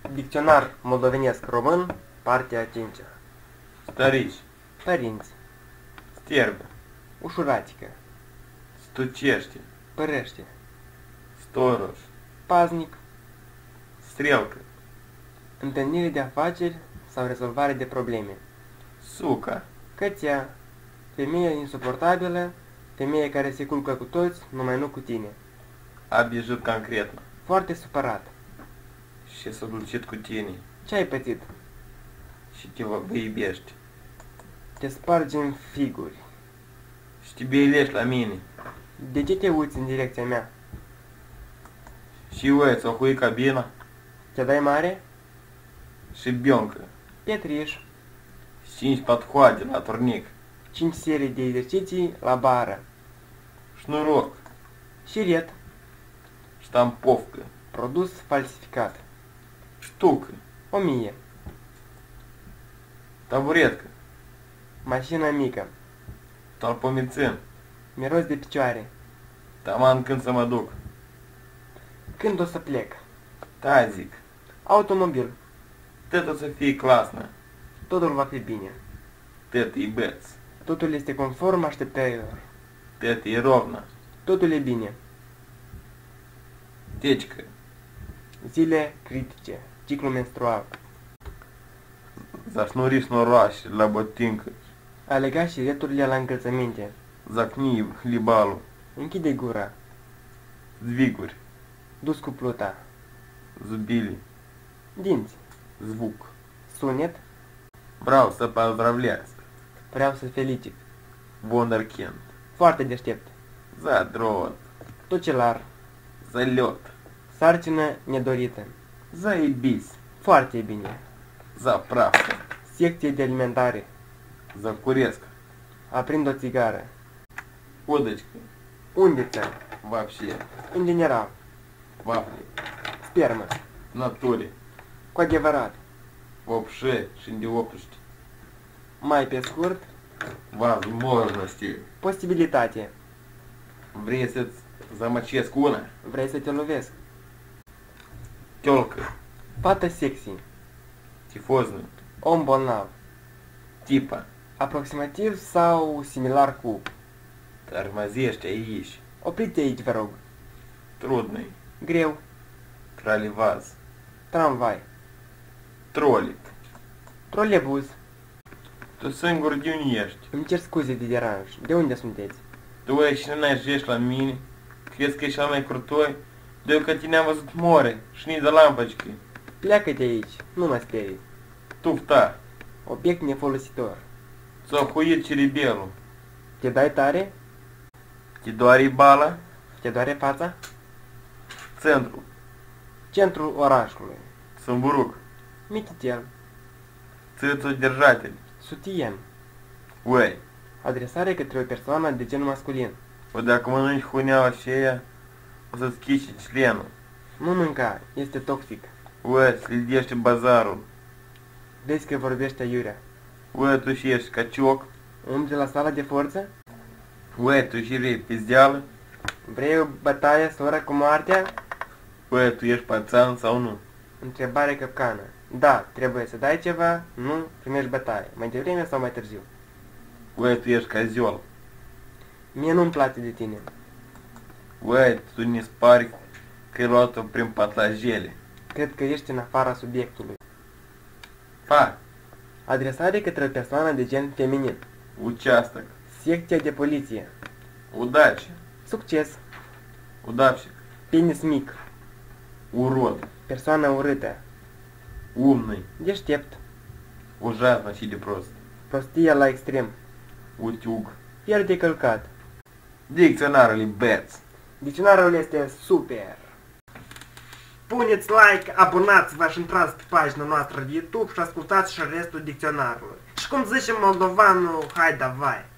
Dicționar moldovenesc-român, partea a 5-a. Stărici, Părinți, sterbe, ușuratică, stucește, părește, storiș, paznic, strelcă, întâlnire de afaceri sau rezolvare de probleme, suca, cățea, femeie insuportabilă, femeie care se culcă cu toți, numai nu cu tine, abijut concret foarte supărat. și s-a dulcit cu tine Ce ai pățit? și vă iubești Te spargi în figuri. și te beilești la mine De ce te uiți în direcția mea? și uiți o hui cabina Te dai mare? și bioncă, Pietriș. 5 pathoade la turnic, 5 serii de exerciții la bară. șnuroc, Șiret. ștampovcă, Produs falsificat. ștucă, 1000. taburetcă, Mașină mică. talpomițin, Miros de picioare. taman când să mă duc, Când o să plec? tazic, Automobil. tot o să fie clasnă, Totul va fi bine. tot e beț, Totul este conform așteptărilor. tot e rovnă, Totul e bine. tecică, Zile critice. Ciclu menstrual. za șnuri șnoroași la botincă, A lega șireturile la încălțăminte. za cniv libalul, Închide gura. zviguri, Dus cu pluta. zubili, Dinți. zvuk. Sunet. Vreau să поздравляți, Vreau să felicit. Wunderkind, Foarte deștept. za drot, Tocelar. za lot, Sarcină nedorită. za ibis, Foarte bine. za pravcă, Secție de alimentare. za curesc, Aprind o țigară. удочка, Undiță. вообще, În general. вафли, Spermă. в натуре, Cu adevărat. вообще, și de opști, Mai pe scurt. возможности. Posibilitate. Vrei să-ți zamăcesc una? Vrei să te lovesc. Тёлка, Fată sexy. tifoză, Om bolnav. tipa, Aproximativ sau similar cu. tărmăzește aici, Opriți aici, vă rog. trudный, Greu. троллеваз, Tramvai. тролик. Trolebuz. Tu singur de unde ești? Îmi cer scuze de deranj. De unde sunteți? Tu ești și n-ai la mine? Crezi că ești cel mai crutoi? De că tine am văzut more și nici de lampăcică. Pleacă de aici. Nu mă sperii. Tufta, Obiect nefolositor. ți-a huit ciribelul. Te dai tare? Te doare bala? Te doare fața? Centru, Centrul orașului. Sâmburuc, Mititel. țâțul держатель. Sutien. Uei, Adresare către o persoană de gen masculin. o dacă mănânci huneaua aceea, o să-ți chici членul. Nu mânca. Este toxic. Uei, slidește bazarul. Vezi că vorbește aiurea. Uei, tu și ești cacioc. Umbli la sala de forță? Uei, tu și rei pizdeală. Vrei o bătaie, sora, cu moartea? Uei, tu ești pațan sau nu? Întrebare capcană. Da, trebuie să dai ceva, nu, primești bătaie. Mai devreme sau mai târziu? Uei, tu ești caziol. Mie nu-mi place de tine. Uei, tu ne-ți pari că ai luat-o prin patlajele. Cred că ești în afara subiectului. Pa, Adresare către o persoană de gen feminin. участок, Secția de poliție. удача, Succes. удавщик, Penis mic. урод, Persoană urâtă. умный, Deștept. ужасно și de prost, Prostia la extrem. утюг. Fier de călcat. Dicționarul Beț. Dicționarul este super. Puneți like, abonați-vă și intrați pe pagina noastră de YouTube și ascultați și restul dicționarului. Și cum zice moldovanul, hai davai!